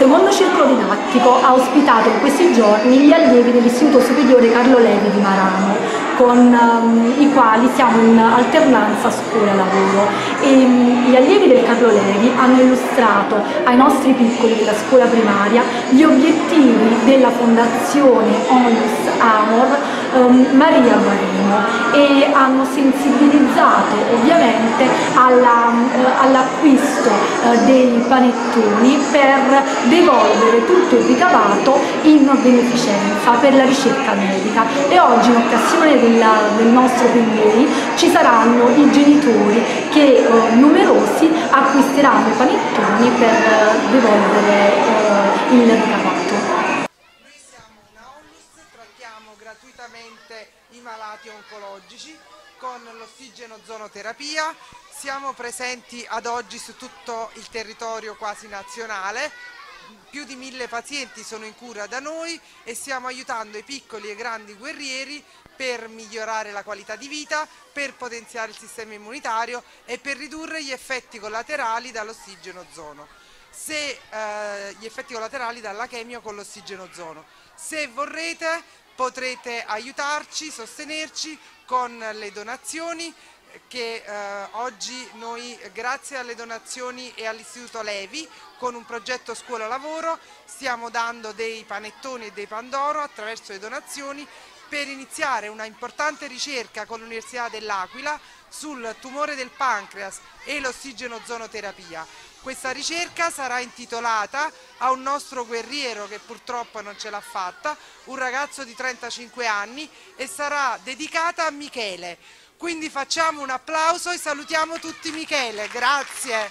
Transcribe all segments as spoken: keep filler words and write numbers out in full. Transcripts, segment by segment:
Questo monocircolo didattico ha ospitato in questi giorni gli allievi dell'Istituto Superiore Carlo Levi di Marano, con um, i quali siamo in alternanza scuola-lavoro, e um, gli allievi del Carlo Levi hanno illustrato ai nostri piccoli della scuola primaria gli obiettivi della Fondazione Onlus Amor um, Maria Guarino, e hanno sensibilizzato ovviamente all'acquisto uh, all dei panettoni per devolvere tutto il ricavato in beneficenza per la ricerca medica. E oggi, in occasione della, del nostro Pinguei, ci saranno i genitori che eh, numerosi acquisteranno i panettoni per eh, devolvere eh, il ricavato. Noi siamo una Onlus, trattiamo gratuitamente i malati oncologici con l'ossigenozonoterapia. Siamo presenti ad oggi su tutto il territorio quasi nazionale. Più di mille pazienti sono in cura da noi e stiamo aiutando i piccoli e grandi guerrieri per migliorare la qualità di vita, per potenziare il sistema immunitario e per ridurre gli effetti collaterali dall'ossigenozono. Se eh, gli effetti collaterali dalla chemio con l'ossigenozono. Se vorrete potrete aiutarci, sostenerci con le donazioni che eh, oggi noi, grazie alle donazioni e all'Istituto Levi, con un progetto scuola-lavoro, stiamo dando dei panettoni e dei pandoro attraverso le donazioni per iniziare una importante ricerca con l'Università dell'Aquila sul tumore del pancreas e l'ossigenozonoterapia. Questa ricerca sarà intitolata a un nostro guerriero che purtroppo non ce l'ha fatta, un ragazzo di trentacinque anni, e sarà dedicata a Michele. Quindi facciamo un applauso e salutiamo tutti Michele. Grazie.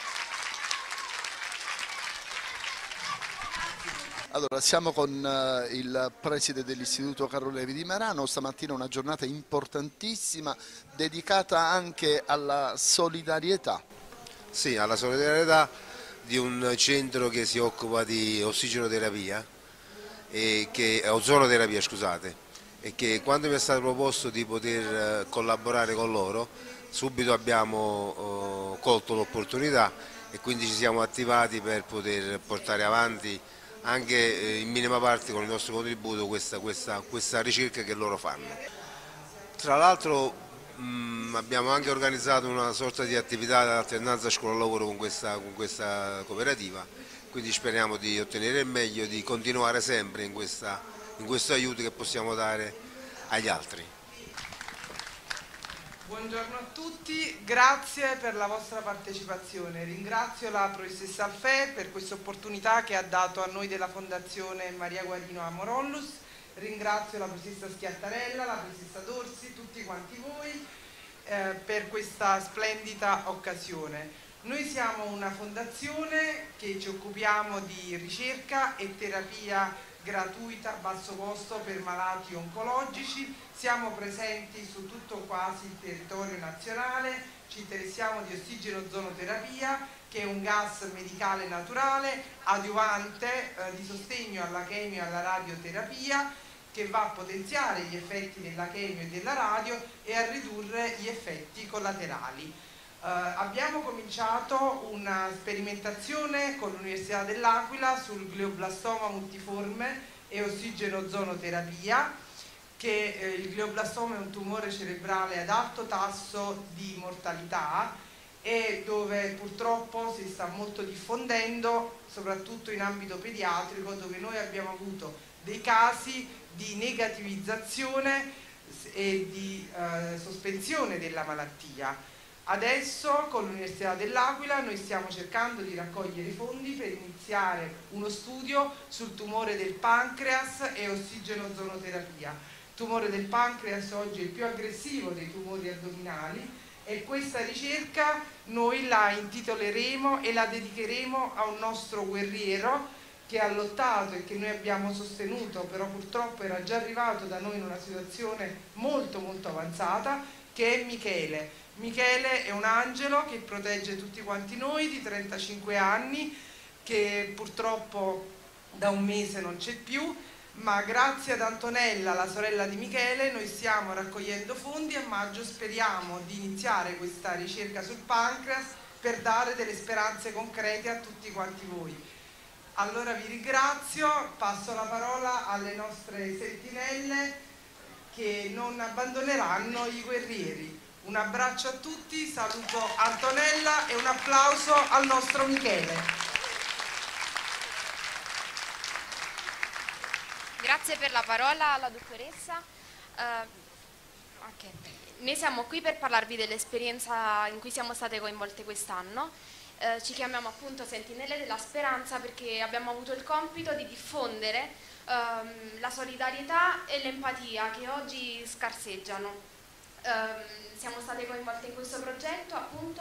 Allora, siamo con uh, il preside dell'Istituto Carlo Levi di Marano. Stamattina una giornata importantissima dedicata anche alla solidarietà. Sì, alla solidarietà di un centro che si occupa di ossigenoterapia, e che, ozonoterapia, scusate, e che quando mi è stato proposto di poter collaborare con loro, subito abbiamo uh, colto l'opportunità e quindi ci siamo attivati per poter portare avanti anche in minima parte con il nostro contributo questa, questa, questa ricerca che loro fanno. Tra l'altro abbiamo anche organizzato una sorta di attività di alternanza scuola-lavoro con questa, con questa cooperativa, quindi speriamo di ottenere il meglio, di continuare sempre in, questa, in questo aiuto che possiamo dare agli altri. Buongiorno a tutti, grazie per la vostra partecipazione. Ringrazio la professoressa Alfè per questa opportunità che ha dato a noi della Fondazione Maria Guarino Amor Onlus. Ringrazio la professoressa Schiattarella, la professoressa Dorsi, tutti quanti voi eh, per questa splendida occasione. Noi siamo una fondazione che ci occupiamo di ricerca e terapia gratuita a basso costo per malati oncologici. Siamo presenti su tutto quasi il territorio nazionale, ci interessiamo di ossigenozonoterapia, che è un gas medicale naturale, adiuvante eh, di sostegno alla chemio e alla radioterapia, che va a potenziare gli effetti della chemio e della radio e a ridurre gli effetti collaterali. Uh, abbiamo cominciato una sperimentazione con l'Università dell'Aquila sul glioblastoma multiforme e ossigenozonoterapia, che eh, il glioblastoma è un tumore cerebrale ad alto tasso di mortalità e dove purtroppo si sta molto diffondendo, soprattutto in ambito pediatrico, dove noi abbiamo avuto dei casi di negativizzazione e di eh, sospensione della malattia. Adesso con l'Università dell'Aquila noi stiamo cercando di raccogliere i fondi per iniziare uno studio sul tumore del pancreas e ossigenozonoterapia. Il tumore del pancreas oggi è il più aggressivo dei tumori addominali e questa ricerca noi la intitoleremo e la dedicheremo a un nostro guerriero che ha lottato e che noi abbiamo sostenuto, però purtroppo era già arrivato da noi in una situazione molto molto avanzata, che è Michele. Michele è un angelo che protegge tutti quanti noi, di trentacinque anni, che purtroppo da un mese non c'è più, ma grazie ad Antonella, la sorella di Michele, noi stiamo raccogliendo fondi e a maggio speriamo di iniziare questa ricerca sul pancreas per dare delle speranze concrete a tutti quanti voi. Allora vi ringrazio, passo la parola alle nostre sentinelle che non abbandoneranno i guerrieri. Un abbraccio a tutti, saluto Antonella e un applauso al nostro Michele. Grazie per la parola alla dottoressa. Uh, okay. Noi siamo qui per parlarvi dell'esperienza in cui siamo state coinvolte quest'anno. Uh, ci chiamiamo appunto Sentinelle della Speranza perché abbiamo avuto il compito di diffondere um, la solidarietà e l'empatia che oggi scarseggiano. Um, siamo state coinvolte in questo progetto appunto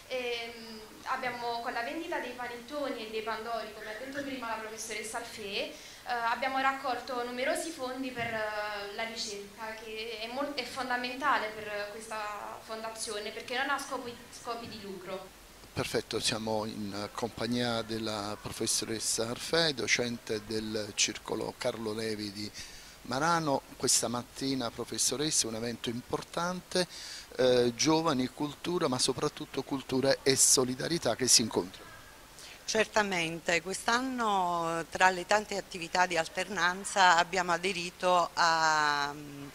e um, abbiamo, con la vendita dei panettoni e dei pandori, come ha detto prima la professoressa Alfee, uh, abbiamo raccolto numerosi fondi per uh, la ricerca, che è, è fondamentale per questa fondazione perché non ha scopi, scopi di lucro. Perfetto, siamo in compagnia della professoressa Alfee, docente del Circolo Carlo Levi di Marano. Questa mattina, professoressa, un evento importante, eh, giovani, cultura, ma soprattutto cultura e solidarietà che si incontrano. Certamente, quest'anno tra le tante attività di alternanza abbiamo aderito a,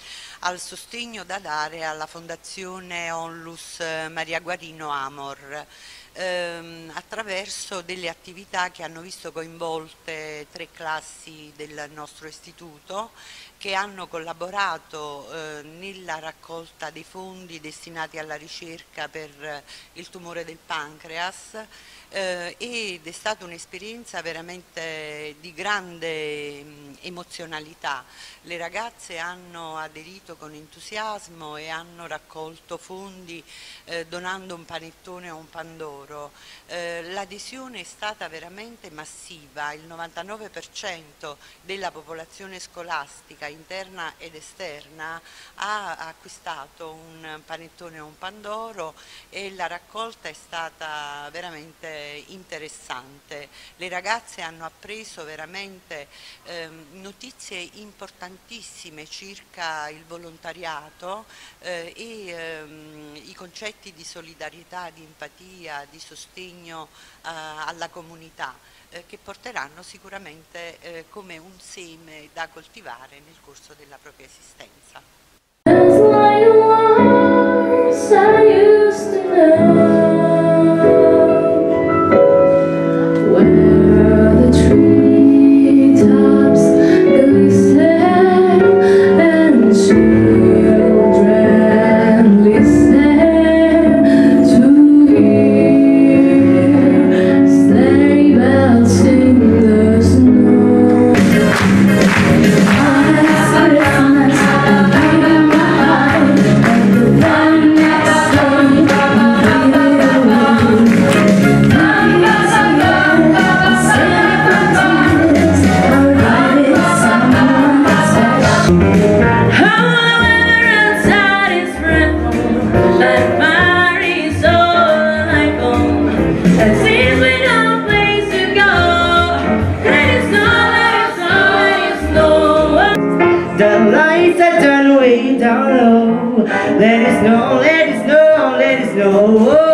al sostegno da dare alla Fondazione Onlus Maria Guarino Amor, ehm, attraverso delle attività che hanno visto coinvolte tre classi del nostro istituto che hanno collaborato eh, nella raccolta dei fondi destinati alla ricerca per il tumore del pancreas. Eh, ed è stata un'esperienza veramente di grande mh, emozionalità. Le ragazze hanno aderito con entusiasmo e hanno raccolto fondi eh, donando un panettone o un pandoro. Eh, l'adesione è stata veramente massiva, il novantanove per cento della popolazione scolastica interna ed esterna ha acquistato un panettone o un pandoro e la raccolta è stata veramente interessante. Le ragazze hanno appreso veramente ehm, notizie importantissime circa il volontariato eh, e ehm, i concetti di solidarietà, di empatia, di sostegno eh, alla comunità eh, che porteranno sicuramente eh, come un seme da coltivare nel corso della propria esistenza. The lights are turned way down low. Let us know, let us know, let us know.